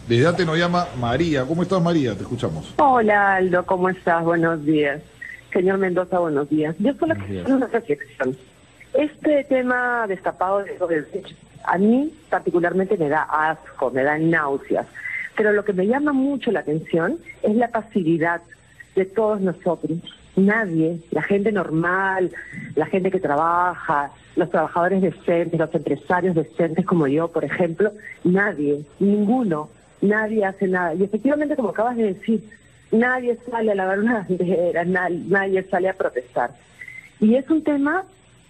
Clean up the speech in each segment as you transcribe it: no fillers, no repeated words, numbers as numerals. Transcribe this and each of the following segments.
Desde antes nos llama María. ¿Cómo estás, María? Te escuchamos. Hola Aldo, ¿cómo estás? Buenos días. Señor Mendoza, buenos días. Yo solo Buenos quiero días. hacer una reflexión. Este tema destapado de los derechos, a mí particularmente me da asco, me da náuseas. Pero lo que me llama mucho la atención es la pasividad de todos nosotros. Nadie, la gente normal, la gente que trabaja, los trabajadores decentes, los empresarios decentes como yo, por ejemplo, nadie, ninguno, nadie hace nada. Y efectivamente, como acabas de decir, nadie sale a lavar una bandera, nadie sale a protestar. Y es un tema,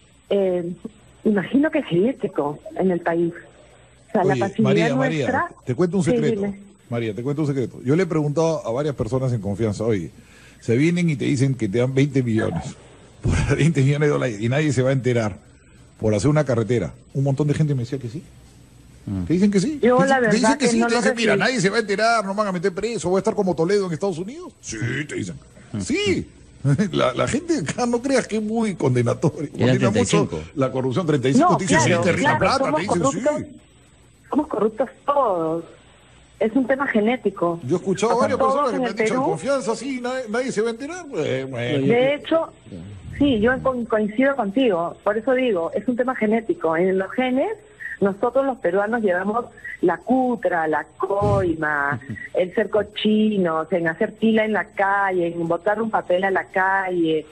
imagino que es genético en el país. O sea, Oye, la pasividad María, nuestra... te cuento un Sí, secreto. dime. María, te cuento un secreto. Yo le he preguntado a varias personas en confianza, oye, se vienen y te dicen que te dan 20 millones, por 20 millones de dólares, y nadie se va a enterar por hacer una carretera. Un montón de gente me decía que sí. Te dicen que sí. Yo, Te la dicen- te dicen verdad, que que sí, no te lo dicen, mira, recibí. nadie se va a enterar, no van a meter preso, voy a estar como Toledo en Estados Unidos. Sí, te dicen. Sí. La gente acá no creas que es muy condenatoria. Eran Condena mucho 35. la corrupción. 35 No, te dicen, claro, sí, te rica claro, plata, somos te dicen corruptos. sí. Somos corruptos todos. Es un tema genético. Yo he escuchado a O sea, varias todos personas que en me el han dicho en Perú, confianza, sí, nadie se va a enterar. Bueno. de hecho, sí, yo coincido contigo. Por eso digo, es un tema genético. En los genes, nosotros los peruanos llevamos la cutra, la coima, el ser cochinos, en hacer fila en la calle, en botar un papel a la calle,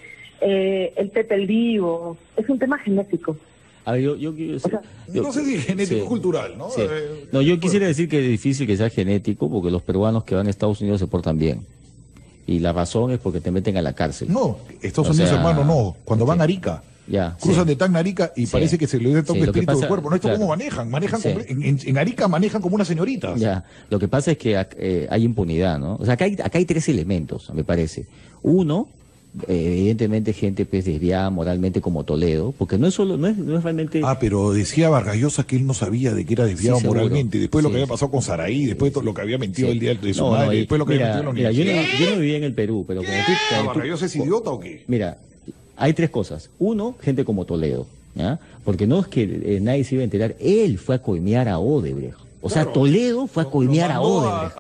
el Pepe el Vivo. Es un tema genético. A ver, yo quiero decir... sea, No sé si es genético o cultural, ¿no? Sí. No, yo quisiera decir que es difícil que sea genético porque los peruanos que van a Estados Unidos se portan bien. Y la razón es porque te meten a la cárcel. No, Estados O Unidos, sea, hermano, no. Cuando van a sí. Arica, Ya, cruzan sí. de Tacna a Arica y Sí. parece que se le da todo Sí, el lo que espíritu del pasa- cuerpo. ¿No? Esto claro. cómo manejan? Manejan Sí. en Arica manejan como unas señoritas. Ya, lo que pasa es que hay impunidad, ¿no? O sea, acá hay tres elementos, me parece. Uno, evidentemente gente pues desviada moralmente como Toledo, porque no es realmente... Ah, pero decía Vargas Llosa que él no sabía de que era desviado Sí, seguro. moralmente. Después lo Sí, que había sí. pasado con Saraí, después lo que había mentido Sí. el día de su No, madre, no, después lo que mira, había mentido en la mira, universidad. yo no vivía en el Perú, pero como tú... Ah, ¿Vargas Llosa es idiota o qué? Mira, hay tres cosas. Uno, gente como Toledo, ¿ya? Porque no es que nadie se iba a enterar, él fue a coimear a Odebrecht. O sea, Claro. Toledo fue a Lo coimear a mandó Odebrecht.